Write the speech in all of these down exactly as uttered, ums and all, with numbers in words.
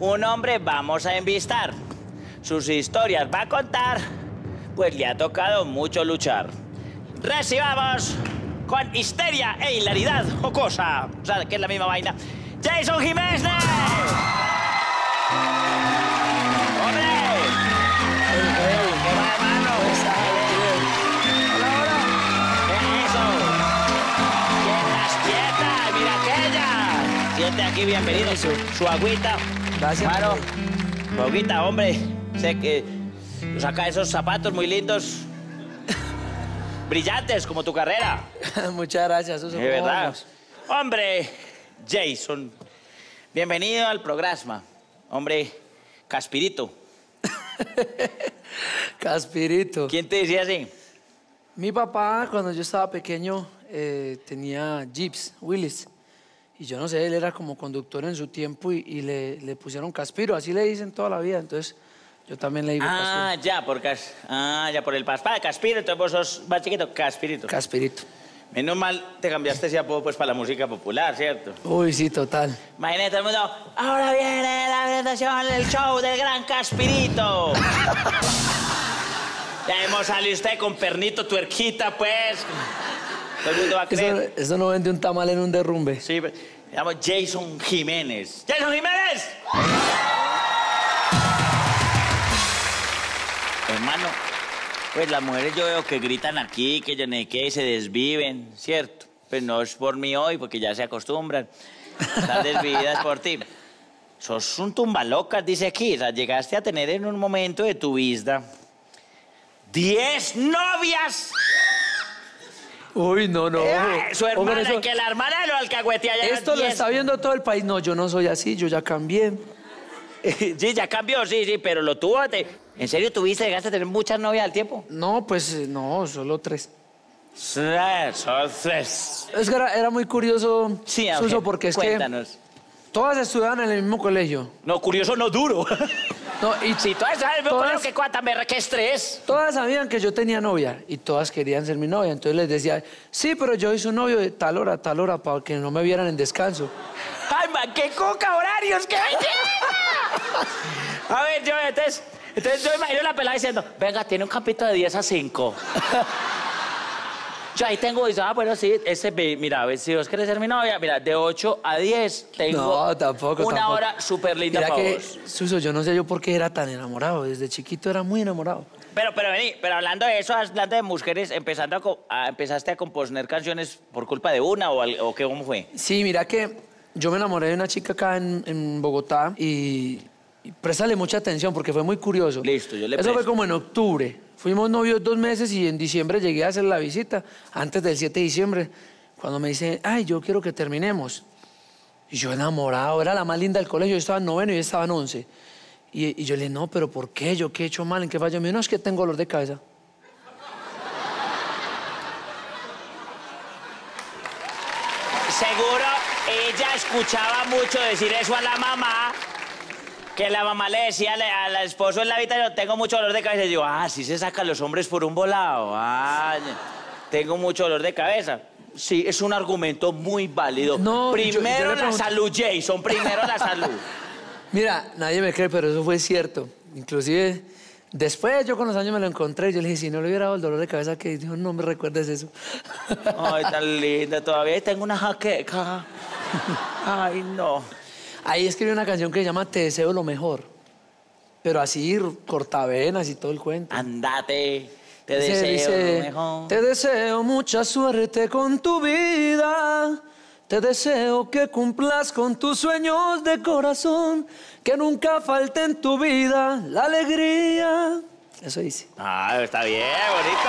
un hombre vamos a envistar. Sus historias va a contar, pues le ha tocado mucho luchar. Recibamos con histeria e hilaridad jocosa, o sea, que es la misma vaina, Jason Jiménez. ¡Hombre! ¿Qué va, hermano? Hola, hola. Eso. Quietas, quietas, mira aquella. Siente aquí, bienvenido, su, su agüita. Gracias. Claro, su agüita, hombre. Sé que saca esos zapatos muy lindos. Brillantes, como tu carrera. Muchas gracias, Suso. De verdad. Hombre, Jason, bienvenido al programa. Hombre, Caspirito. Caspirito. ¿Quién te decía así? Mi papá, cuando yo estaba pequeño, eh, tenía Jeeps, Willys. Y yo no sé, él era como conductor en su tiempo y, y le, le pusieron Caspiro. Así le dicen toda la vida. Entonces, yo también le digo Ah, Caspiro. ya, por cas... ah, ya por el paspa de Caspiro, entonces vos sos más chiquito, Caspirito. Caspirito. Menos mal te cambiaste ese apodo pues para la música popular, ¿cierto? Uy, sí, total. Imagínate todo el mundo, ahora viene la presentación, el show del gran Caspirito. Ya hemos salido usted con pernito, tuerquita, pues. Todo el mundo va a Eso, creer. eso no vende un tamal en un derrumbe. Sí, me llamo Jason Jiménez. ¡Jason Jiménez! Hermano, pues las mujeres yo veo que gritan aquí, que yo no sé qué, y se desviven, ¿cierto? Pues no es por mí hoy, porque ya se acostumbran. Están desvividas por ti. Sos un tumbalocas, dice aquí. O sea, llegaste a tener en un momento de tu vida diez novias. Uy, no, no. Eh, su hermana, Hombre, eso- que la hermana de lo alcahuetea ya Esto lo diez. está viendo todo el país. No, yo no soy así, yo ya cambié. Sí, ya cambió, sí, sí, pero lo tuvo. Te... ¿En serio tuviste, llegaste a tener muchas novias al tiempo? No, pues eh, no, solo tres. Tres, son tres. Es que era, era muy curioso, Sí, Suso, Ángel, porque es cuéntanos. que todas estudiaban en el mismo colegio. No, curioso, no duro. No, y Si todas sabes, veo Todas- que cuánta merra, qué estrés. todas sabían que yo tenía novia y todas querían ser mi novia. Entonces les decía, sí, pero yo soy su novio de tal hora, tal hora, para que no me vieran en descanso. ¡Ay, man, qué coca horarios, qué belleza! A ver, yo, entonces, entonces yo imagino la pelada diciendo, venga, tiene un campito de diez a cinco. Yo ahí tengo, dice, ah, bueno, sí, ese, mira, a ver, si vos querés ser mi novia, mira, de ocho a diez tengo No, tampoco, una tampoco. hora súper linda Mira para que, vos. Suso, yo no sé yo por qué era tan enamorado. Desde chiquito era muy enamorado. Pero, pero vení, pero hablando de eso, hablando de mujeres, empezando a, co- a- ¿empezaste a componer canciones por culpa de una o, al- o qué, cómo fue? Sí, mira que yo me enamoré de una chica acá en, en Bogotá y, y préstale mucha atención porque fue muy curioso. Listo, yo le Eso fue presto. como en octubre. Fuimos novios dos meses y en diciembre llegué a hacer la visita, antes del siete de diciembre, cuando me dice, ay, yo quiero que terminemos. Y yo enamorado, era la más linda del colegio, yo estaba en noveno y ella estaba en once. Y, y yo le dije, no, pero ¿por qué? ¿Yo qué he hecho mal? ¿En qué fallo? Me dijo, no, es que tengo dolor de cabeza. Seguro ella escuchaba mucho decir eso a la mamá, que la mamá le decía al al esposo en la habitación, tengo mucho dolor de cabeza. Y yo, ah, sí se sacan los hombres por un volado. Ah, tengo mucho dolor de cabeza. Sí, es un argumento muy válido. No, yo- yo primero le la pregunto- salud, Jason, primero la salud. Mira, nadie me cree, pero eso fue cierto. Inclusive, después yo con los años me lo encontré y yo le dije, si no le hubiera dado el dolor de cabeza, que dijo, no me recuerdes eso. Ay, tan linda, todavía tengo una jaqueca. Ay, no. Ahí escribí una canción que se llama Te deseo lo mejor. Pero así, cortavenas y todo el cuento. Andate, te Dice- deseo dice, lo mejor. Te deseo mucha suerte con tu vida. Te deseo que cumplas con tus sueños de corazón. Que nunca falte en tu vida la alegría. Eso dice. Ah, está bien, bonito.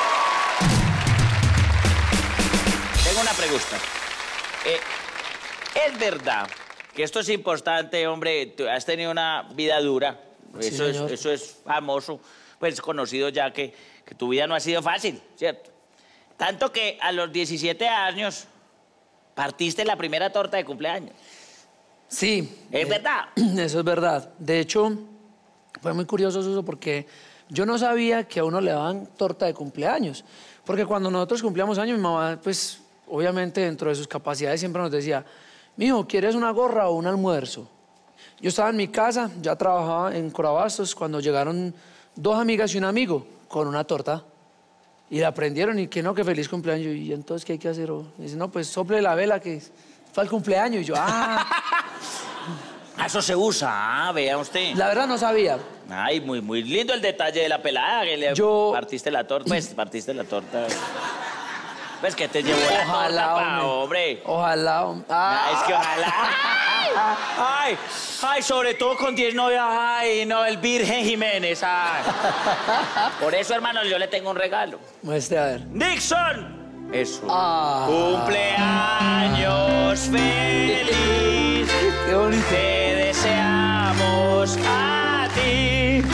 Tengo una pregunta. Eh, ¿Es verdad que esto es importante, hombre? Tú has tenido una vida dura. Sí, Eso, es, señor. eso es famoso, pues conocido ya que, que tu vida no ha sido fácil, ¿cierto? Tanto que a los diecisiete años partiste la primera torta de cumpleaños. Sí. ¿Es eh, verdad? Eso es verdad. De hecho, fue muy curioso eso porque yo no sabía que a uno le daban torta de cumpleaños. Porque cuando nosotros cumplíamos años, mi mamá, pues, obviamente dentro de sus capacidades siempre nos decía, mijo, ¿quieres una gorra o un almuerzo? Yo estaba en mi casa, ya trabajaba en Corabastos, cuando llegaron dos amigas y un amigo con una torta. Y la prendieron y que no, que feliz cumpleaños. Y entonces, ¿qué hay que hacer? Y dice, no, pues sople la vela que fue el cumpleaños. Y yo, ah. Eso se usa, ah, vea usted. La verdad no sabía. Ay, muy, muy lindo el detalle de la pelada, que le Yo... partiste la torta. Pues, partiste la torta. Pues que te llevó la Ojalá, torta, pa, hombre. hombre. Ojalá, hombre. Ah, Ah. es que ojalá. Ay, ay, sobre todo con diez novias. Ay, no, el Virgen Jiménez. Ay. Por eso, hermano, yo le tengo un regalo. Muestre, a ver. Nixon. Eso. Ah. Cumpleaños feliz. Qué bonito. Te deseamos a ti.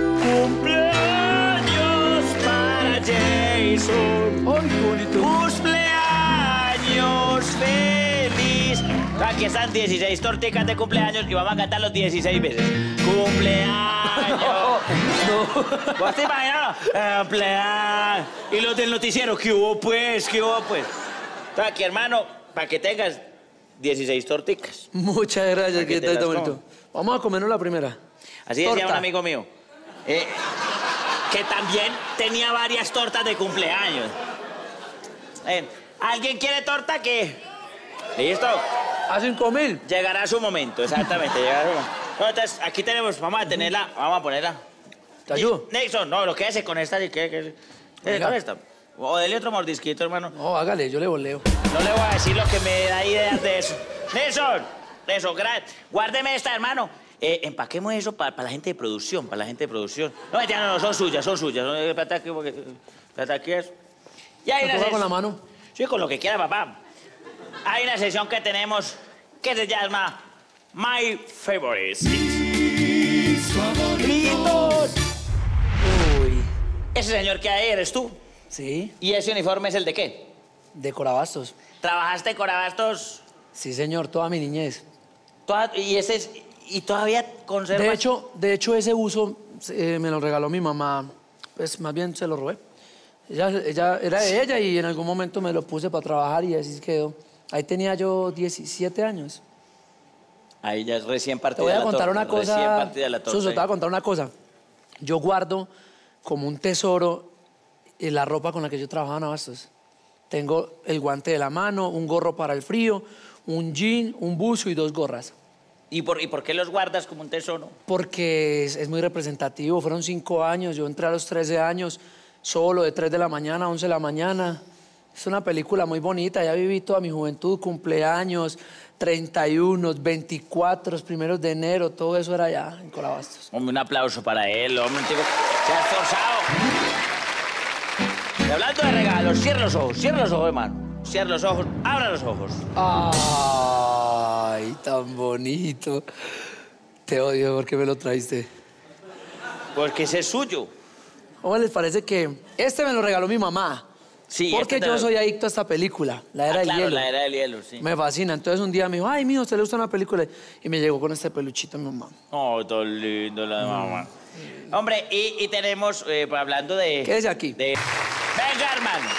Cumpleaños para Jason. Ay, qué bonito. Cumpleaños feliz. Aquí están dieciséis torticas de cumpleaños y vamos a cantar los dieciséis veces. Cumpleaños. No. ¿Vos te imaginas? Cumpleaños. Y los del noticiero, ¿qué hubo pues? ¿Qué hubo pues? Entonces, aquí, hermano, para que tengas dieciséis torticas. Muchas gracias, Aquí que te está las bonito. como. Vamos a comernos la primera. Así decía Torta. un amigo mío. eh, que también tenía varias tortas de cumpleaños. Eh, ¿Alguien quiere torta? ¿Qué? ¿Listo? A cinco mil. Llegará su momento, exactamente. Llegará su momento. No, entonces, aquí tenemos, vamos a tenerla, vamos a ponerla. ¿Te ayudo? Nixon, no, lo que hace con esta, ¿qué? ¿Qué? ¿Qué? Venga. Con esta. O dele otro mordisquito, hermano. No, hágale, yo le voleo. No le voy a decir lo que me da ideas de eso. Nixon, eso, gracias. Guárdeme esta, hermano. Eh, empaquemos eso para la gente de producción, para la gente de producción. No, ya no, no, son suyas, son suyas. No, espérate aquí, porque... Espérate aquí eso. Y hay ¿Se una toca ses- con la mano? Sí, con lo que quiera, papá. Hay una sesión que tenemos que se llama My Favorites. ¡Favoritos! Uy. Ese señor que hay eres tú. Sí, ¿Y ese uniforme es el de qué? de Corabastos. ¿Trabajaste con Abastos Sí, señor, toda mi niñez. toda, y ese es, y todavía conservas? De hecho, de hecho ese uso eh, me lo regaló mi mamá. Pues más bien se lo robé. Ella, ella era de ella y en algún momento me lo puse para trabajar y así quedó. Ahí tenía yo diecisiete años. Ahí ya es recién Te partida voy a la contar torta, una cosa. Recién partida la torta. Suso, te voy a contar una cosa. Yo guardo como un tesoro eh, la ropa con la que yo trabajaba en Abastos. Tengo el guante de la mano, un gorro para el frío, un jean, un buzo y dos gorras. ¿Y por, ¿Y por qué los guardas como un tesoro? Porque es, es muy representativo. Fueron cinco años. Yo entré a los trece años solo, de tres de la mañana a once de la mañana. Es una película muy bonita. Ya viví toda mi juventud, cumpleaños, treinta y uno, veinticuatro, primeros de enero. Todo eso era allá en Corabastos. Hombre, un aplauso para él, hombre, un tipo se ha esforzado. Y hablando de regalos, cierra los ojos, cierra los ojos, hermano. Cierra los ojos, abra los ojos. Ay, tan bonito. Te odio, ¿por qué me lo traiste? Porque ese es suyo. ¿Cómo les parece que este me lo regaló mi mamá? Sí, Porque este te yo lo- soy adicto a esta película, La Era Ah, del claro, Hielo. la era del hielo, sí. Me fascina. Entonces un día me dijo, ay, mijo, ¿a usted le gusta una película? Y me llegó con este peluchito mi mamá. Oh, tan lindo la mamá. Hombre, y, y tenemos, eh, hablando de... Quédese aquí. de- Venga, hermano.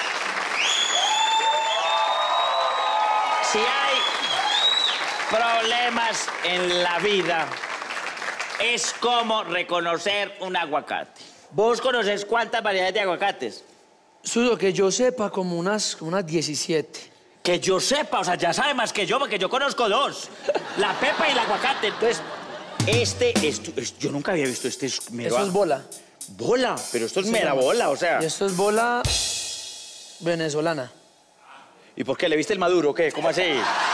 Si hay problemas en la vida, es como reconocer un aguacate. ¿Vos conocés cuántas variedades de aguacates? Suso, que yo sepa, como unas, como unas diecisiete. Que yo sepa, o sea, ya sabe más que yo, porque yo conozco dos. La pepa y el aguacate. Entonces, este, esto, es- yo nunca había visto este. Es mero Eso es a- bola. Bola, pero esto es Sí, mera mamá. bola, o sea. Y esto es bola venezolana. ¿Y por qué? ¿Le viste el maduro o qué? ¿Cómo así?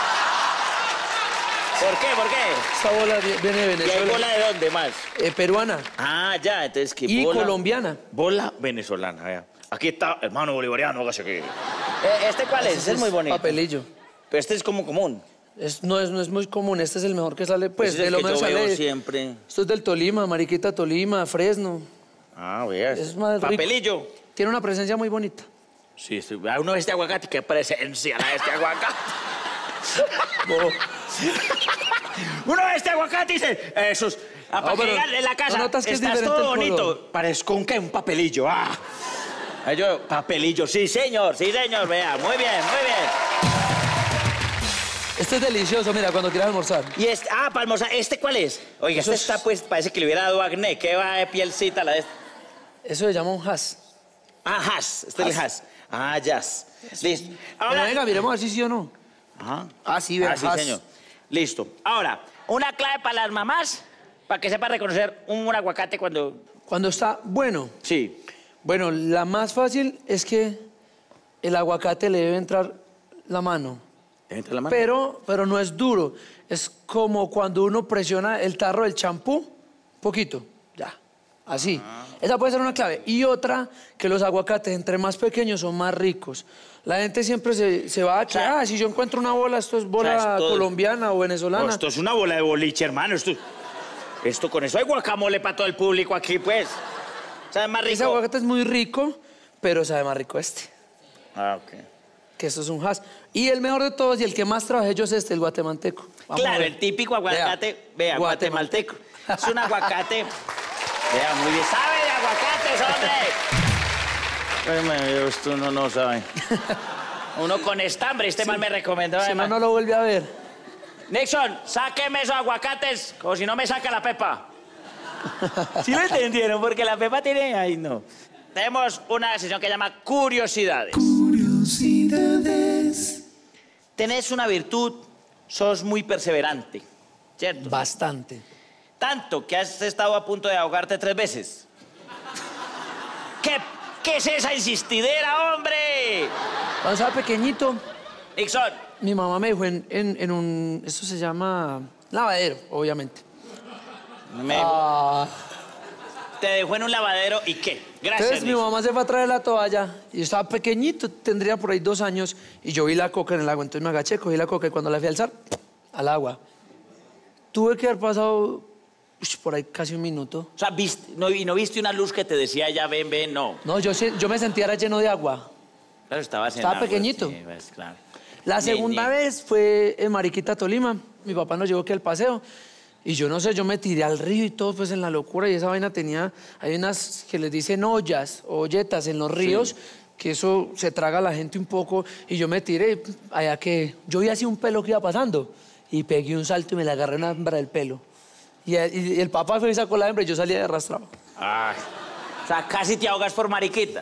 ¿Por qué? ¿Por qué? Esta bola vi- viene de ¿Y hay Venezuela. bola de dónde más? Eh, peruana Ah, ya, entonces que y bola. colombiana. Bola venezolana, vea. Aquí está, hermano bolivariano, hágase aquí. Eh, ¿Este cuál es? Ese es muy bonito. Papelillo. Pero este es como común. Es, no, es, no es muy común. Este es el mejor que sale. Pues Ese es de el lo que menos yo veo sale. siempre. Esto es del Tolima, Mariquita Tolima, Fresno. Ah, veas. Es más rico. Papelillo. Tiene una presencia muy bonita. Sí, sí. Ah, uno ve este aguacate, qué presencia la de este aguacate. Uno ve este aguacate y dice, esos, ah, para No, que pero llegan en la casa, ¿no notas que es estás diferente todo el bonito. color? Parezco un, ¿qué? Un papelillo, ah. Ay, yo, papelillo, sí, señor, sí, señor, vea, muy bien, muy bien. Este es delicioso, mira, cuando quieras almorzar. Y este, ah, para almorzar, ¿este cuál es? Oiga, Eso este es- está, pues, parece que le hubiera dado acné. ¿Qué va de pielcita la de esta? Eso se llama un has. Ah, has. Este es el has. Ah, jazz. Listo. Pero Ahora... venga, miremos a ver si sí o no. Ajá. Ah, sí, vea, Ah, sí, has. señor. Listo. Ahora, una clave para las mamás, para que sepa reconocer un, un aguacate cuando... Cuando está bueno. Sí. Bueno, la más fácil es que el aguacate le debe entrar la mano. Entra la mano. Pero, pero no es duro. Es como cuando uno presiona el tarro del champú, poquito, ya, así. Esa puede ser una clave. Y otra, que los aguacates entre más pequeños son más ricos. La gente siempre se, se va a que, sea, ah, si yo encuentro una bola, esto es bola o sea, esto- colombiana o No, venezolana. esto es una bola de boliche, hermano. Esto, esto con eso hay guacamole para todo el público aquí, pues. ¿Sabe más rico? Ese aguacate es muy rico, pero sabe más rico este, Ah, ok. que esto es un has. Y el mejor de todos y el que más trabajé yo es este, el guatemalteco. Vamos a Claro, ver. el típico aguacate, vea, guatemalteco. Es un aguacate. Vea, muy bien. ¿Sabe de aguacates, hombre? Ay, esto uno no sabe. Uno con estambre, este mal me recomendó. Si no, además. no lo vuelve a ver. Nixon, sáqueme esos aguacates, como si no me saca la pepa. ¿Sí lo entendieron? Porque la pepa tiene... Ay, no. Tenemos una sesión que llama Curiosidades. Curiosidades. Tenés una virtud, sos muy perseverante, ¿cierto? Bastante. Tanto que has estado a punto de ahogarte tres veces. ¿Qué, qué es esa insistidera, hombre? Cuando estaba pequeñito, Nixon, mi mamá me dejó en, en, en un... Esto se llama lavadero, obviamente. me- Ah, te dejó en un lavadero y ¿qué? Gracias, entonces mi Nixon. mamá se fue a traer la toalla y yo estaba pequeñito, tendría por ahí dos años, y yo vi la coca en el agua, entonces me agaché, cogí la coca y cuando la fui a alzar, al agua. Tuve que haber pasado ush, por ahí casi un minuto. O sea, viste, no, y no viste una luz que te decía ya ven, ven, no. No, yo, se- yo me sentía era lleno de agua. Claro, estabas en Estaba agua, pequeñito. sí, pues, claro. La Ni- segunda ni- vez fue en Mariquita, Tolima. Mi papá nos llevó aquí al paseo. Y yo no sé, yo me tiré al río y todo, pues en la locura. Y esa vaina tenía, hay unas que les dicen ollas o olletas en los ríos, que eso se traga a la gente un poco. Y yo me tiré, allá que yo vi así un pelo que iba pasando. Y pegué un salto y me le agarré una hembra del pelo. Y, y el papá fue y sacó la hembra y yo salía de arrastrado. Ay, o sea, casi te ahogas por mariquita.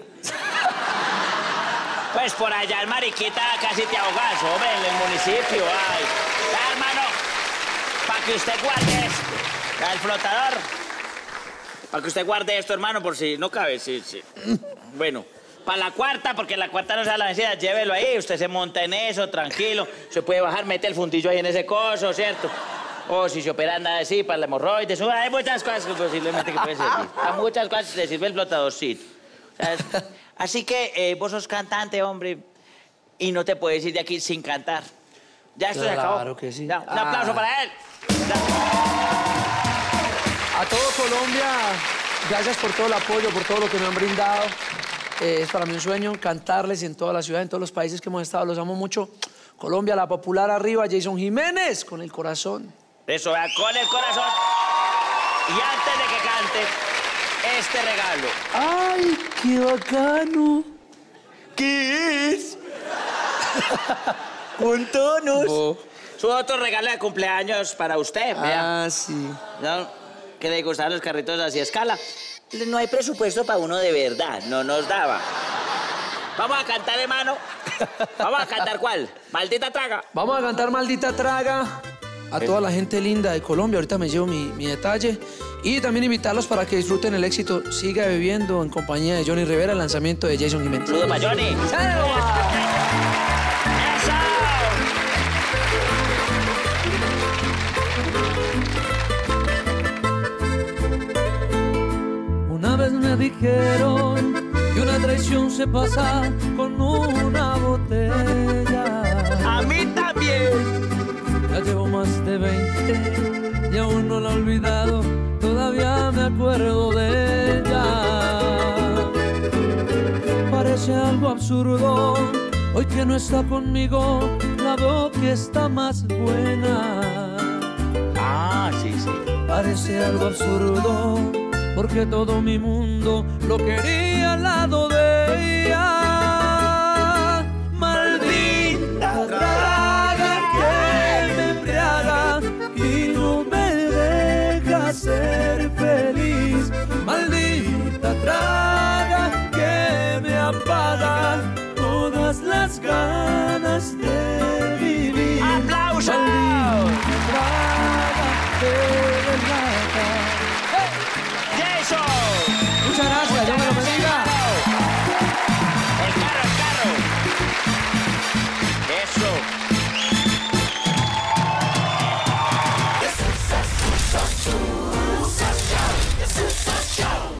Pues por allá en Mariquita casi te ahogas, hombre, en el municipio. Ay, ya, hermano, para que usted guarde esto. Ya, el flotador. Para que usted guarde esto, hermano, por si no cabe. Sí, sí. Bueno, para la cuarta, porque la cuarta no se da la vencida, llévelo ahí. Usted se monta en eso, tranquilo. Se puede bajar, mete el fundillo ahí en ese coso, ¿cierto? O si se opera anda así para la hemorroides. Hay muchas cosas que posiblemente que pueden servir. A muchas cosas le sirve el flotadorcito. O sea, es- así que eh, vos sos cantante, hombre, y no te puedes ir de aquí sin cantar. Ya esto se acabó. Claro que sí. Ya, un Ah. aplauso para él. Ya. A todo Colombia, gracias por todo el apoyo, por todo lo que me han brindado. Eh, es para mí un sueño cantarles en toda la ciudad, en todos los países que hemos estado. Los amo mucho. Colombia, la popular arriba, Jason Jiménez, con el corazón. Eso, vea, con el corazón. Y antes de que cante, este regalo. ¡Ay, qué bacano! ¿Qué es? Contanos. Oh. Su otro regalo de cumpleaños para usted, vea. Ah, sí. ¿No? Que le gustaban los carritos así a escala. No hay presupuesto para uno de verdad, no nos daba. Vamos a cantar, hermano. Vamos a cantar ¿cuál? Maldita traga. Vamos a cantar Maldita Traga a toda la gente linda de Colombia. Ahorita me llevo mi, mi detalle. Y también invitarlos para que disfruten el éxito Siga Bebiendo en compañía de Johnny Rivera, el lanzamiento de Jason Jiménez. Saludos para Johnny. ¡Eso! Una vez me dijeron que una traición se pasa con una botella. A mí también. Ya llevo más de veinte y aún no la he olvidado, todavía me acuerdo de ella. Parece algo absurdo, hoy que no está conmigo, la veo que está más buena. Ah, sí, sí. Parece algo absurdo, porque todo mi mundo lo quería al lado de ella. Maldita traga que las ganas de